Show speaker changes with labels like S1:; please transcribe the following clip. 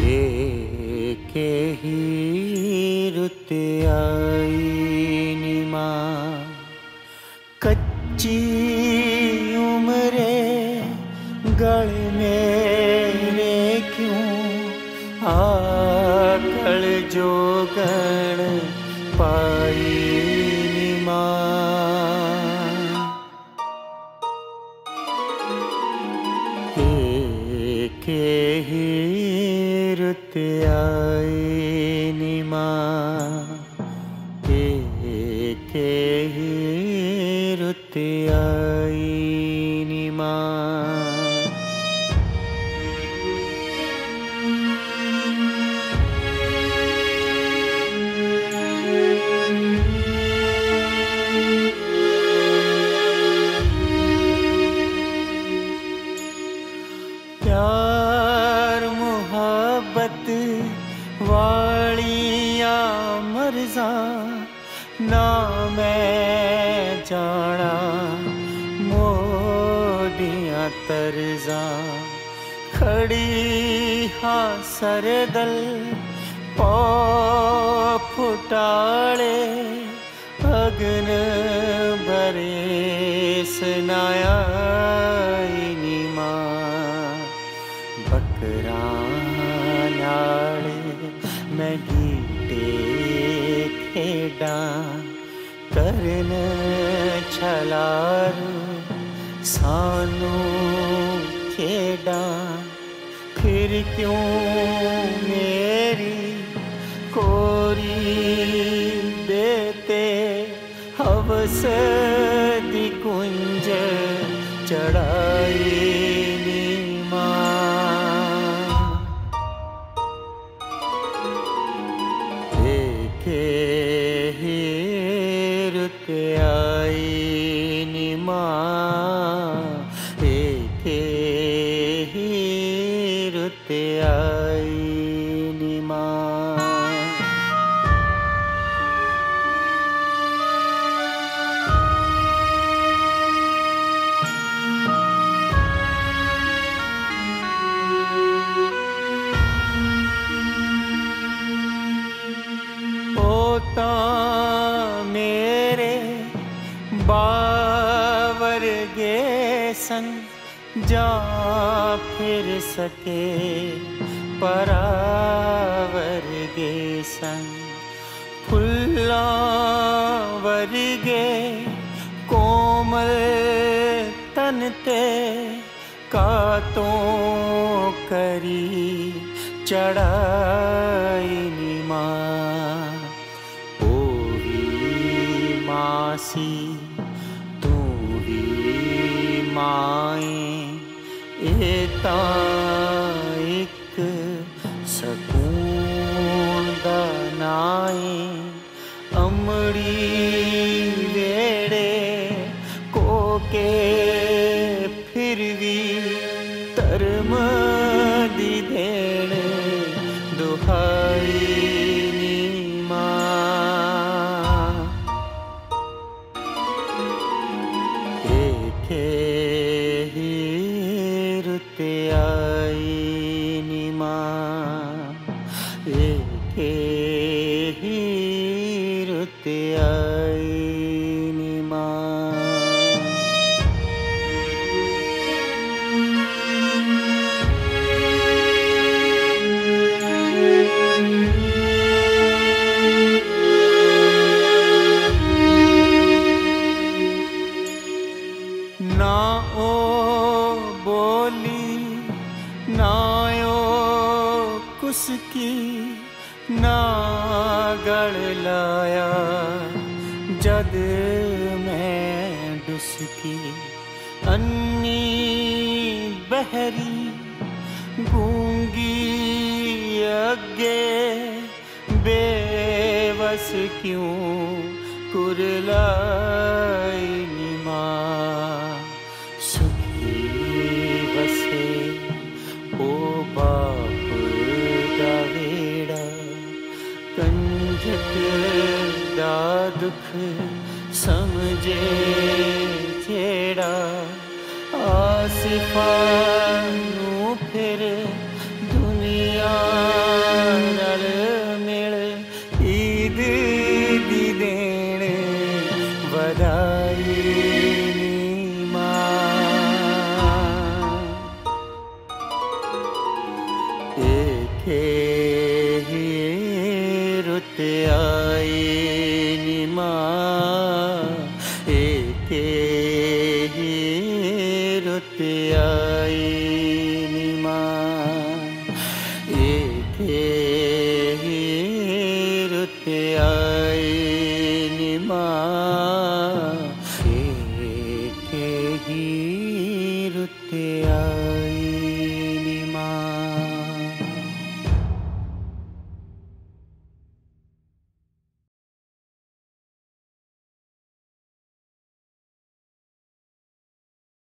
S1: एक ही रुत आई नी मां, कच्ची उम्रे गल मेरे क्यों आकल जोगण पाई नी मां। एक ही रुत आई नी मां, एक ही रुत आई नी मां। प्यार मुहब्बत वालियां मर्ज़ा ना मैं जाना मोदियां तर्ज़ा। खड़ी हाँ सरदल पौ फुटाले अगन भरे सनाया नी मां। बकरा नाले मैं गीटे खेडा करन छलारू सानू खेडा। फिर क्यों मेरी कोरी देते हवस दी कुंज चढ़ाई नी मां। एक ही रुत आई नी मां, एक ही रुत आई नी मां। पोता मेरे बावर गे सन जा फिर सके परावर गे सन। फुल्ला वर्गे कोमल तन ते कातों करी चढ़ाई नी मां। मासी तू ही माए एता एक सकून दा नाए। अमड़ी वेड़े कोके फिर भी धर्म दी देण दुहाई नी मां। एक ही रुत आई नी मां, एक ही रुत आई नी मां। ना ओ बोली ना ओ कुसकी ना गड़ लाया जद मैं डुसकी। अन्नी बहरी गूंगी अगे बेबस क्यों कुरलाई नी मां। सुखी बसे ओ बाप दा वेड़ा कंजक दा दुख समझे जेड़ा। आसिफा नू फिर दुनिया एके रुत आई निमा एके रुत आई निमा एके रुत आई निमा एके रुत आई